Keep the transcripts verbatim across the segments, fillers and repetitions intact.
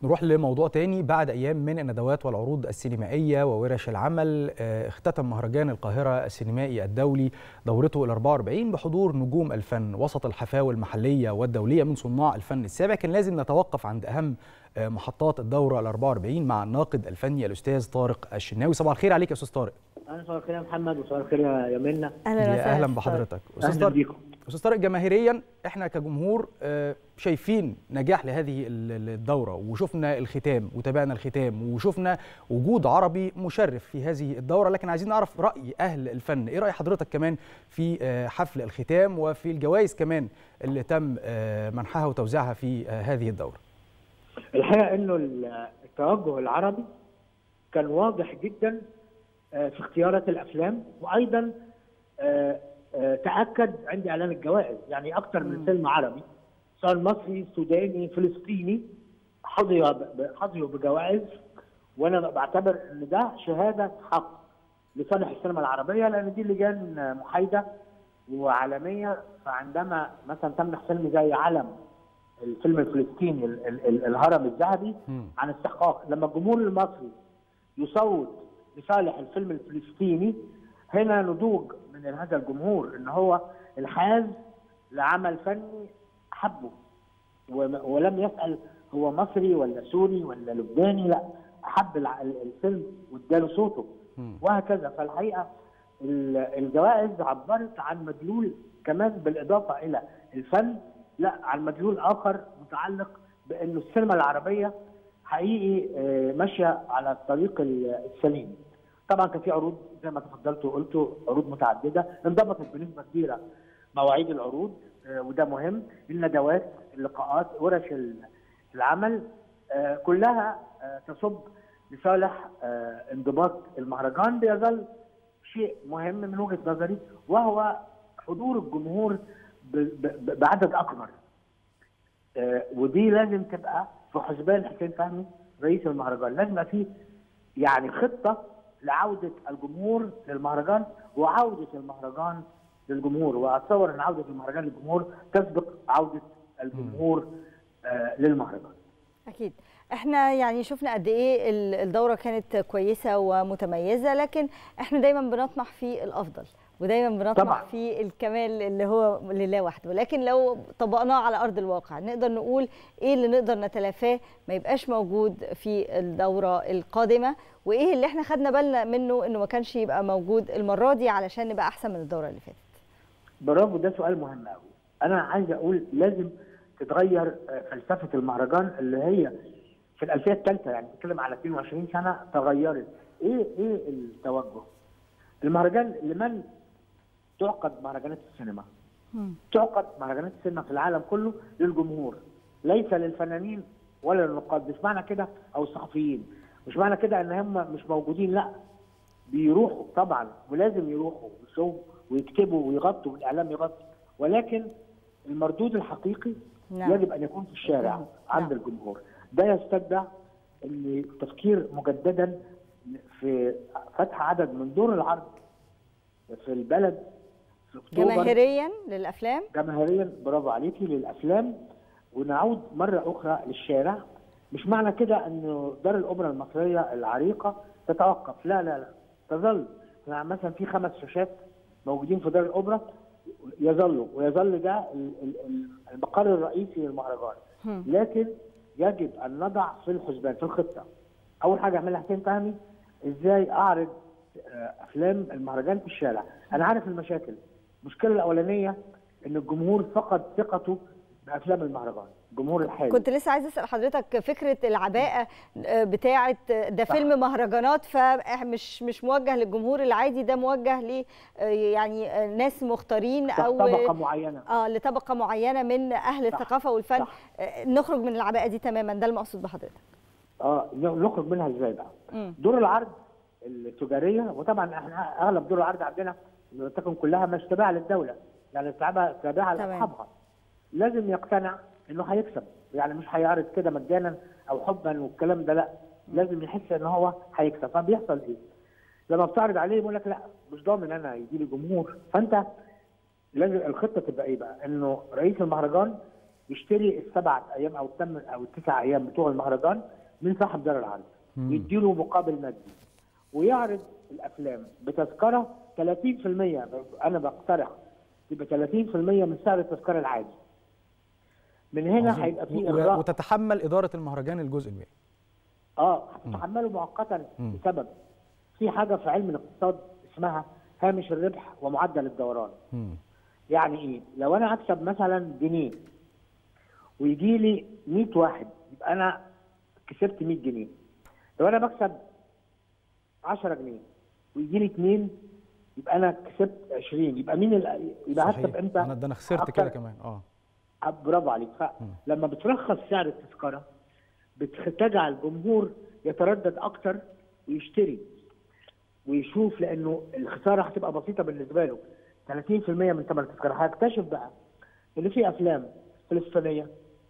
نروح لموضوع تاني. بعد أيام من الندوات والعروض السينمائية وورش العمل، اختتم مهرجان القاهرة السينمائي الدولي دورته الأربعة وأربعين بحضور نجوم الفن وسط الحفاوي المحلية والدولية من صناع الفن السابع. كان لازم نتوقف عند أهم محطات الدورة الأربعة وأربعين مع الناقد الفني الأستاذ طارق الشناوي. صباح الخير عليك يا أستاذ طارق. أهلا، صباح الخير يا محمد، وصباح الخير يا يمنى. أهلا وسهلا. أهلا بحضرتك أستاذ طارق. أستاذ طارق، جماهيريا احنا كجمهور شايفين نجاح لهذه الدورة، وشفنا الختام وتابعنا الختام وشفنا وجود عربي مشرف في هذه الدورة، لكن عايزين نعرف رأي أهل الفن. إيه رأي حضرتك كمان في حفل الختام وفي الجوائز كمان اللي تم منحها وتوزيعها في هذه الدورة؟ الحقيقة إنه التوجه العربي كان واضح جدا في اختيارات الأفلام، وأيضا تأكد عند إعلان الجوائز. يعني أكثر من فيلم عربي سواء مصري سوداني فلسطيني حظيوا بجوائز، وأنا بعتبر إن ده شهادة حق لصالح السينما العربية، لأن دي لجان محايدة وعالمية. فعندما مثلا تمنح فيلم زي علم، الفيلم الفلسطيني الهرم الذهبي، عن استحقاق، لما الجمهور المصري يصوت لصالح الفيلم الفلسطيني، هنا نضوج من هذا الجمهور ان هو الحاز لعمل فني حبه، ولم يسأل هو مصري ولا سوري ولا لبناني، لا، حب الفيلم واداله صوته وهكذا. فالحقيقه الجوائز عبرت عن مدلول كمان بالاضافه الى الفن، لا، عن مدلول اخر متعلق بانه السينما العربيه حقيقي ماشيه على الطريق السليم. طبعا كان في عروض زي ما تفضلتوا وقلتوا، عروض متعدده، انضبطت بنسبه كبيره مواعيد العروض، وده مهم. الندوات، اللقاءات، ورش العمل، كلها تصب لصالح انضباط المهرجان. بيظل شيء مهم من وجهه نظري، وهو حضور الجمهور بعدد اكبر، ودي لازم تبقى في حسبان حسين فهمي رئيس المهرجان. لازم يبقى في يعني خطه لعوده الجمهور للمهرجان وعوده المهرجان للجمهور، واتصور ان عوده المهرجان للجمهور تسبق عوده الجمهور آه للمهرجان. اكيد. احنا يعني شفنا قد ايه الدوره كانت كويسه ومتميزه، لكن احنا دايما بنطمح في الافضل، ودايما بنطمح طبعا في الكمال اللي هو لله وحده. ولكن لو طبقناه على ارض الواقع نقدر نقول ايه اللي نقدر نتلافاه ما يبقاش موجود في الدوره القادمه، وايه اللي احنا خدنا بالنا منه انه ما كانش يبقى موجود المره دي علشان نبقى احسن من الدوره اللي فاتت. برافو، ده سؤال مهم قوي. انا عايز اقول لازم تتغير فلسفه المهرجان اللي هي في الالفيه الثالثه، يعني بتتكلم على اثنين وعشرين سنه تغيرت. ايه ايه التوجه؟ المهرجان لمن تعقد مهرجانات السينما؟ مم. تعقد مهرجانات السينما في العالم كله للجمهور، ليس للفنانين ولا للنقاد. مش معنى كده، او الصحفيين، مش معنى كده ان هم مش موجودين، لا، بيروحوا طبعا ولازم يروحوا ويشوفوا ويكتبوا ويغطوا والاعلام يغطي، ولكن المردود الحقيقي نعم. يجب ان يكون في الشارع نعم. عند نعم. الجمهور. ده يستدعي ان التفكير مجددا في فتح عدد من دور العرض في البلد في اكتوبر جماهيريا للافلام. جماهيريا، برافو عليكي، للافلام، ونعود مره اخرى للشارع. مش معنى كده انه دار الاوبرا المصريه العريقه تتوقف، لا لا لا، تظل. يعني مثلا في خمس شاشات موجودين في دار الاوبرا، يظلوا ويظل ده المقر الرئيسي للمهرجان. لكن يجب ان نضع في الحسبان في الخطه اول حاجه اعملها حسين فهمي، ازاي اعرض افلام المهرجان في الشارع. انا عارف المشاكل. المشكله الاولانيه ان الجمهور فقد ثقته بافلام المهرجان، الجمهور الحالي. كنت لسه عايزه اسال حضرتك فكره العباءه بتاعه ده صح. فيلم مهرجانات، فمش مش موجه للجمهور العادي، ده موجه ل يعني ناس مختارين او طبقه معينه، اه لطبقه معينه من اهل صح. الثقافه والفن صح. نخرج من العباءه دي تماما، ده المقصود بحضرتك. اه نخرج منها ازاي بقى؟ م. دور العرض التجاريه، وطبعا احنا اغلب دور العرض عندنا تكون كلها مش تابعه للدوله، يعني تابعه لاصحابها. لازم يقتنع انه هيكسب، يعني مش هيعرض كده مجانا او حبا والكلام ده، لا، لازم يحس ان هو هيكسب. فبيحصل ايه؟ لما بتعرض عليه يقول لك لا، مش ضامن انا يجي لي جمهور. فانت لازم الخطه تبقى ايه بقى؟ انه رئيس المهرجان يشتري السبع ايام او الثمان او التسع ايام بتوع المهرجان من صاحب دار العرض، يديله مقابل مادي ويعرض الافلام بتذكره ثلاثين في المية. انا بقترح تبقى ثلاثين في المية من سعر التذكره العادي. من هنا هيبقى في اغراء وتتحمل اداره المهرجان الجزء الباقي. اه هتتحمله مؤقتا بسبب في حاجه في علم الاقتصاد اسمها هامش الربح ومعدل الدوران. م. يعني ايه؟ لو انا اكسب مثلا جنيه ويجي لي مية واحد يبقى انا كسبت مية جنيه. لو انا بكسب عشرة جنيه ويجي لي اتنين يبقى انا كسبت عشرين. يبقى مين ال... يبقى هكسب امتى؟ انا ده انا خسرت كده كمان. اه برافو عليك. فلما بترخص سعر التذكره بتجعل الجمهور يتردد اكتر ويشتري ويشوف، لانه الخساره هتبقى بسيطه بالنسبه له. ثلاثين في المية من ثمن التذكره. هيكتشف بقى ان في افلام فلسطينيه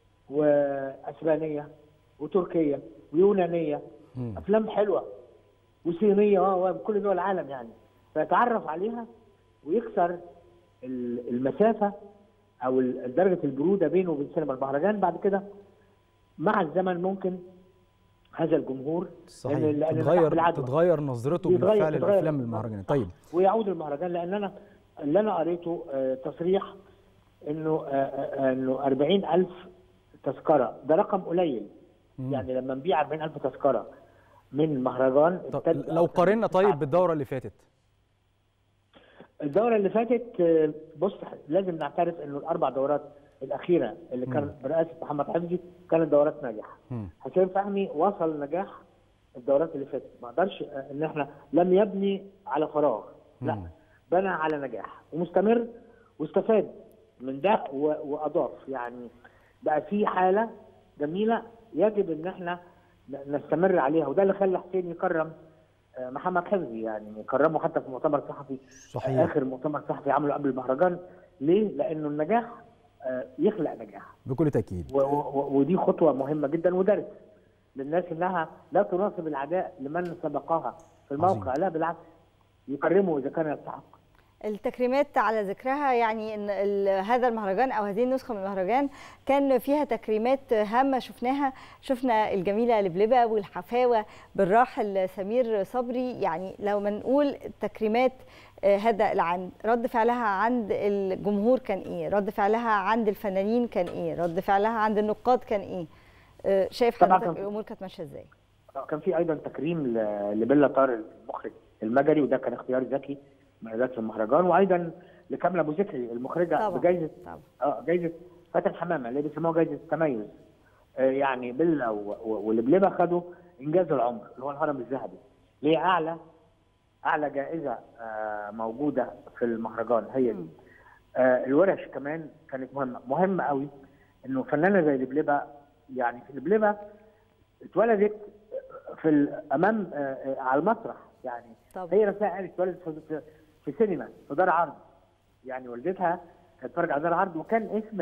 واسبانيه وتركيه ويونانيه، م. افلام حلوه وصينيه اه وكل دول العالم يعني، فيتعرف عليها ويكسر المسافه او درجه البروده بينه وبين سينما المهرجان. بعد كده مع الزمن ممكن هذا الجمهور صحيح لأن تتغير تتغير نظرته بالفعل للافلام المهرجان. طيب ويعود المهرجان. لان انا اللي انا قريته آه تصريح انه آه انه أربعين ألف تذكره ده رقم قليل. مم. يعني لما نبيع أربعين ألف تذكره من مهرجان. لو قارنا طيب بالدوره اللي فاتت. الدوره اللي فاتت بص لازم نعترف انه الاربع دورات الاخيره اللي كان برئاسه محمد حفظي كانت دورات ناجحه. حسين فهمي وصل نجاح الدورات اللي فاتت. ما اقدرش ان احنا لم يبني على فراغ، لا مم. بنى على نجاح ومستمر واستفاد من ده واضاف. يعني بقى في حاله جميله يجب ان احنا نستمر عليها، وده اللي خلى حسين يكرم محمد حفظي. يعني كرمه حتى في مؤتمر صحفي. صحيح. اخر مؤتمر صحفي عمله قبل المهرجان. ليه؟ لانه النجاح يخلق نجاح بكل تاكيد، ودي خطوه مهمه جدا ودرس للناس انها لا تناصب العداء لمن سبقها في الموقع. عظيم. لا بالعكس يكرمه اذا كان يستحق. التكريمات على ذكرها، يعني ان هذا المهرجان او هذه النسخه من المهرجان كان فيها تكريمات هامه شفناها. شفنا الجميله لبلبه والحفاوه بالراحل سمير صبري. يعني لو ما نقول تكريمات هذا العام رد فعلها عند الجمهور كان ايه؟ رد فعلها عند الفنانين كان ايه؟ رد فعلها عند النقاد كان ايه؟ شايف حضرتك الامور كانت ماشيه ازاي؟ كان في ايضا تكريم لبيلا طارق المخرج المجري، وده كان اختيار ذكي من اداره المهرجان، وايضا لكامله ابو ذكري المخرجه بجائزه اه جائزه فاتن حمامه اللي بيسموها جائزه التميز. آه يعني بيلا ولبلبه خدوا انجاز العمر اللي هو الهرم الذهبي، اللي هي اعلى اعلى جائزه آه موجوده في المهرجان هي دي. آه الورش كمان كانت مهمه مهمه قوي، انه فنانه زي لبلبه. يعني لبلبه اتولدت في امام آه على المسرح. يعني طب. هي نفسها قالت اتولدت في في سينما في دار عرض. يعني والدتها كانت بتتفرج على دار عرض، وكان اسم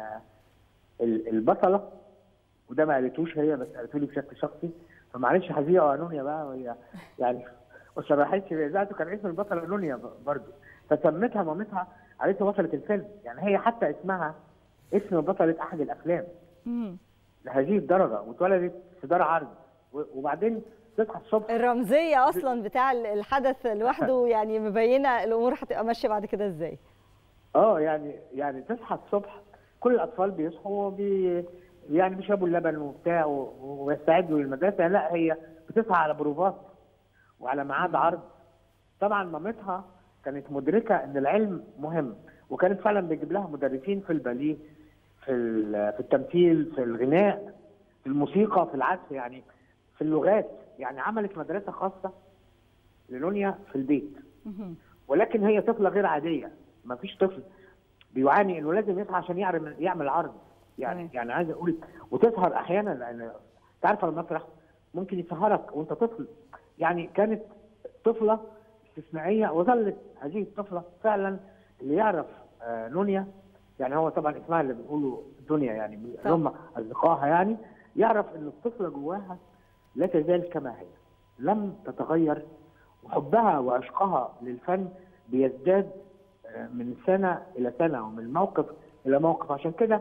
البطله وده ما قالتوش هي بس قالته لي بشكل شخصي، فمعلش هذيع وانونيا بقى وهي يعني ما شرحتش ذاته. كان اسم البطله انونيا برضه، فسمتها مامتها قالتها بطله الفيلم. يعني هي حتى اسمها اسم بطله احد الافلام امم لهذه الدرجه، واتولدت في دار عرض. وبعدين تصحى الصبح الرمزيه اصلا بتاع الحدث لوحده يعني مبينه الامور هتبقى ماشيه بعد كده ازاي. اه يعني يعني تصحى الصبح كل الاطفال بيصحوا بي يعني بيشربوا اللبن وبتاع ويستعدوا للمدرسه. لا هي بتصحى على بروفات وعلى ميعاد عرض. طبعا مامتها كانت مدركه ان العلم مهم، وكانت فعلا بتجيب لها مدرسين في الباليه، في في التمثيل، في الغناء، في الموسيقى، في العزف، يعني في اللغات. يعني عملت مدرسه خاصه لنونيا في البيت. ولكن هي طفله غير عاديه. ما فيش طفل بيعاني انه لازم يصحى عشان يعمل يعمل عرض. يعني يعني عايز اقول وتسهر احيانا، لان تعرف المسرح ممكن يسهرك وانت طفل. يعني كانت طفله استثنائيه، وظلت هذه الطفله فعلا. اللي يعرف آه نونيا، يعني هو طبعا اسمها اللي بنقوله دنيا، يعني هم اصدقائها، يعني يعرف ان الطفله جواها لا تزال كما هي، لم تتغير، وحبها وعشقها للفن بيزداد من سنه الى سنه ومن موقف الى موقف. عشان كده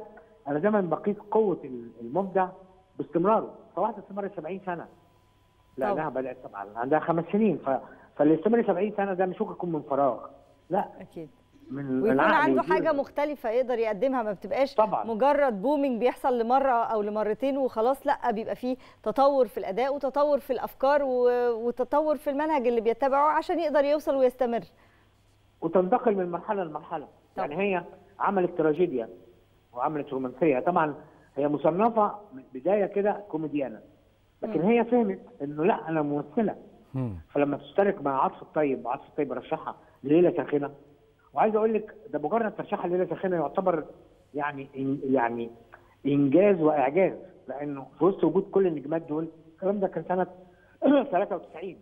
انا دايما بقيس قوه المبدع باستمراره، فواحده استمرت سبعين سنه لانها بدات طبعا عندها خمس سنين، ف... فاللي استمر سبعين سنه ده مش ممكن يكون من فراغ، لا اكيد من ويكون عنده ويدير. حاجه مختلفه يقدر يقدمها، ما بتبقاش طبعا. مجرد بومينج بيحصل لمره او لمرتين وخلاص، لا بيبقى فيه تطور في الاداء وتطور في الافكار وتطور في المنهج اللي بيتبعه عشان يقدر يوصل ويستمر وتنتقل من مرحله لمرحله. يعني هي عملت تراجيديا وعملت رومانسيه، طبعا هي مصنفه من بدايه كده كوميديانه، لكن م. هي فهمت انه لا انا ممثله، م. فلما تشترك مع عاطف الطيب، عاطف الطيب رشحها ليله ساخنه، وعايز اقول لك ده مجرد ترشيحها ليله ساخنه يعتبر يعني يعني انجاز واعجاز، لانه في وسط وجود كل النجمات دول، الكلام ده كان سنه ثلاثة وتسعين،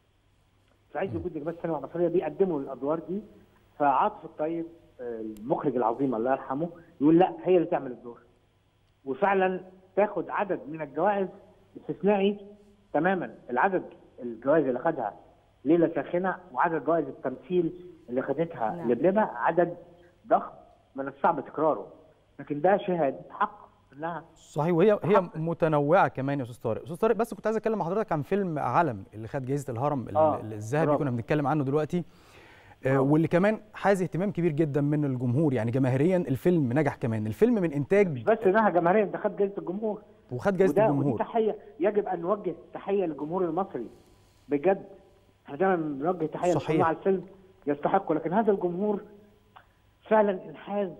في عز وجود نجمات السينما المصريه بيقدموا الادوار دي، فعاطف الطيب المخرج العظيم الله يرحمه يقول لا هي اللي تعمل الدور، وفعلا تاخد عدد من الجوائز استثنائي تماما. العدد الجوائز اللي خدها ليله ساخنه وعدد جوائز التمثيل اللي خدتها نعم. لبلبه عدد ضخم من الصعب تكراره، لكن ده شهاده حق انها صحيح، وهي هي متنوعه كمان يا استاذ طارق. استاذ طارق بس كنت عايز اتكلم مع حضرتك عن فيلم علم اللي خد جائزه الهرم آه. الذهبي، كنا بنتكلم عنه دلوقتي، آه واللي كمان حاز اهتمام كبير جدا من الجمهور، يعني جماهيريا الفيلم نجح كمان. الفيلم من انتاج مش بس نجح جماهيريا، ده خد جائزه الجمهور وخد جائزه الجمهور، ودي تحيه يجب ان نوجه تحيه للجمهور المصري بجد. احنا دايما بنوجه تحيه لصناع الفيلم يستحقوا، لكن هذا الجمهور فعلا انحاز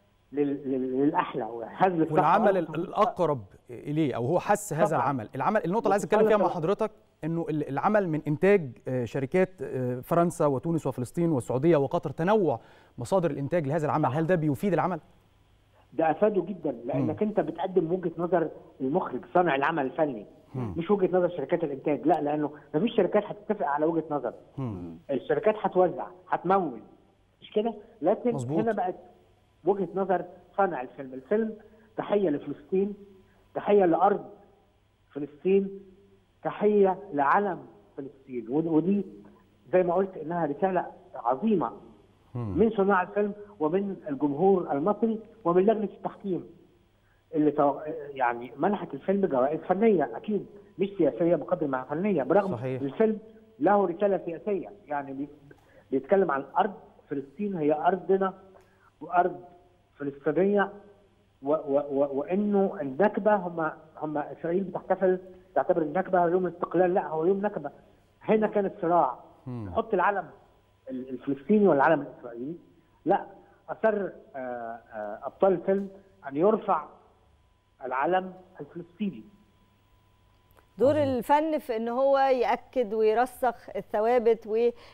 للاحلى وحاز للصح والعمل الاقرب اليه، او هو حس هذا طبعا. العمل العمل النقطه اللي عايز اتكلم فيها مع حضرتك انه العمل من انتاج شركات فرنسا وتونس وفلسطين والسعوديه وقطر، تنوع مصادر الانتاج لهذا العمل، هل ده بيفيد العمل؟ ده افاده جدا، لانك م. انت بتقدم وجهه نظر المخرج صانع العمل الفني، م. مش وجهه نظر شركات الانتاج، لا، لانه مفيش شركات هتتفق على وجهه نظر، م. الشركات هتوزع هتمول، مش كده؟ لكن مزبوط. هنا بقت وجهه نظر صانع الفيلم. الفيلم تحيه لفلسطين، تحيه لارض فلسطين، تحيه لعلم فلسطين، ودي زي ما قلت انها رساله عظيمه من صناع الفيلم ومن الجمهور المصري ومن لجنه التحكيم اللي تو... يعني منحت الفيلم جوائز فنيه، اكيد مش سياسيه بقدر ما فنيه، برغم صحيح. الفيلم له رساله سياسيه، يعني بي... بيتكلم عن ارض فلسطين هي ارضنا وارض فلسطينيه، و... و... و... وانه النكبه هم هم اسرائيل بتحتفل تعتبر النكبه يوم الاستقلال، لا هو يوم نكبه. هنا كان الصراع نحط العلم الفلسطيني والعلم الاسرائيلي، لا اصر ابطال الفيلم ان يرفع العلم الفلسطيني. دور الفن في ان هو ياكد ويرسخ الثوابت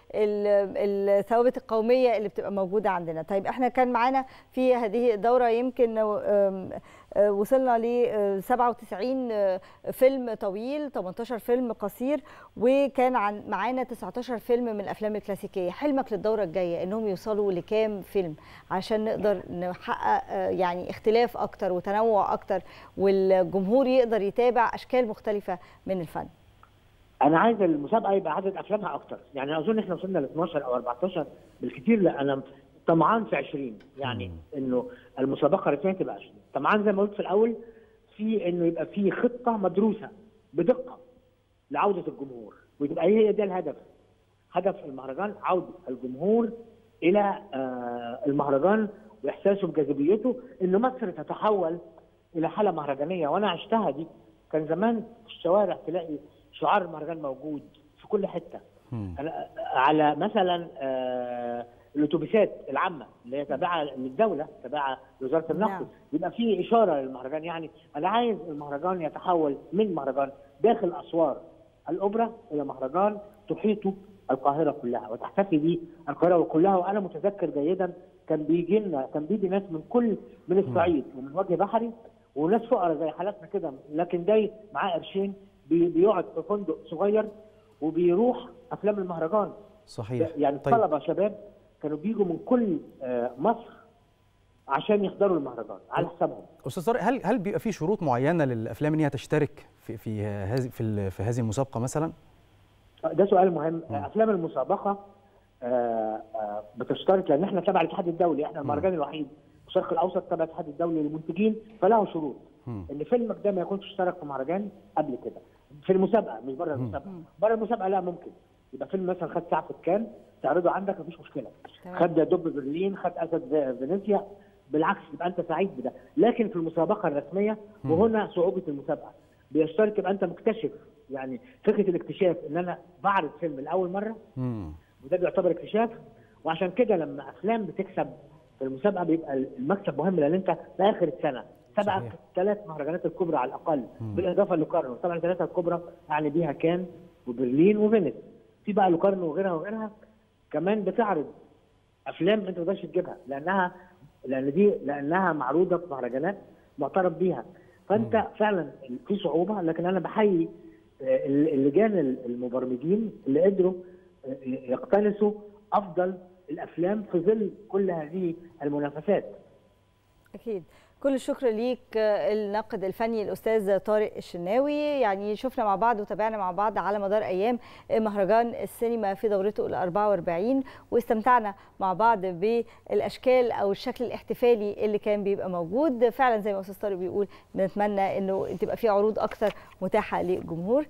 والثوابت القوميه اللي بتبقى موجوده عندنا. طيب احنا كان معانا في هذه الدوره يمكن وصلنا ل سبعة وتسعين فيلم طويل، ثمانية عشر فيلم قصير، وكان عن معانا تسعة عشر فيلم من الافلام الكلاسيكيه. حلمك للدوره الجايه انهم يوصلوا لكام فيلم عشان نقدر نحقق يعني اختلاف اكتر وتنوع اكتر والجمهور يقدر يتابع اشكال مختلفه من الفن؟ انا عايز المسابقه يبقى عدد افلامها اكتر، يعني اظن احنا وصلنا ل اثناشر او اربعتاشر بالكثير، لا انا طمعان في عشرين، يعني انه المسابقه الرسميه تبقى عشرين. طمعان زي ما قلت في الاول في انه يبقى في خطه مدروسه بدقه لعوده الجمهور، وتبقى هي ده الهدف، هدف المهرجان عوده الجمهور الى المهرجان واحساسه بجاذبيته، انه مصر تتحول الى حاله مهرجانيه. وانا عشتها دي، كان زمان في الشوارع تلاقي شعار المهرجان موجود في كل حته، على مثلا الاتوبيسات العامه اللي هي تابعه للدوله، تابعه لوزاره النقل، يبقى في اشاره للمهرجان. يعني انا عايز المهرجان يتحول من مهرجان داخل اسوار الاوبرا الى مهرجان تحيطه القاهره كلها وتحتفي به القاهره كلها. وانا متذكر جيدا كان بيجي لنا كان بيجي ناس من كل من الصعيد ومن وجه بحري وناس فقراء زي حالاتنا كده، لكن جاي معاه قرشين بيقعد في فندق صغير وبيروح افلام المهرجان. صحيح. يعني طيب. طلبه شباب كانوا بيجوا من كل مصر عشان يحضروا المهرجان على حسابهم. استاذ طارق، هل هل بيبقى في شروط معينه للافلام ان هي تشترك في في هذه في, في هذه المسابقه مثلا؟ ده سؤال مهم. م. افلام المسابقه بتشترك لان احنا تبع الاتحاد الدولي، احنا المهرجان الوحيد الشرق الاوسط تبع الاتحاد الدولي للمنتجين، فله شروط ان فيلمك ده ما يكونش اشترك في مهرجان قبل كده في المسابقه، مش بره المسابقه. بره المسابقه لا، ممكن يبقى فيلم مثلا خد ساعه في كان تعرضه عندك مفيش مشكله، خد دب برلين، خد اسد فينيسيا، بالعكس يبقى انت سعيد بده. لكن في المسابقه الرسميه، وهنا صعوبه المسابقه، بيشترك يبقى انت مكتشف، يعني فكره الاكتشاف ان انا بعرض فيلم لاول مره، وده بيعتبر اكتشاف. وعشان كده لما افلام بتكسب في المسابقه بيبقى المكسب مهم، لان انت في اخر السنه سبعه ثلاث مهرجانات الكبرى على الاقل، بالاضافه للوكارنو. طبعا الثلاثه الكبرى يعني بيها كان وبرلين وفينيس، في بقى لوكارنو وغيرها وغيرها كمان بتعرض افلام انت ما تقدرش تجيبها، لانها لان دي لانها معروضه في مهرجانات معترف بيها. فانت م. فعلا في صعوبه، لكن انا بحيي اللجان المبرمجين اللي قدروا يقتنصوا افضل الافلام في ظل كل هذه المنافسات. اكيد. كل الشكر ليك الناقد الفني الاستاذ طارق الشناوي. يعني شفنا مع بعض وتابعنا مع بعض على مدار ايام مهرجان السينما في دورته ال أربعة وأربعين، واستمتعنا مع بعض بالاشكال او الشكل الاحتفالي اللي كان بيبقى موجود. فعلا زي ما استاذ طارق بيقول، بنتمنى انه تبقى في عروض اكثر متاحه للجمهور.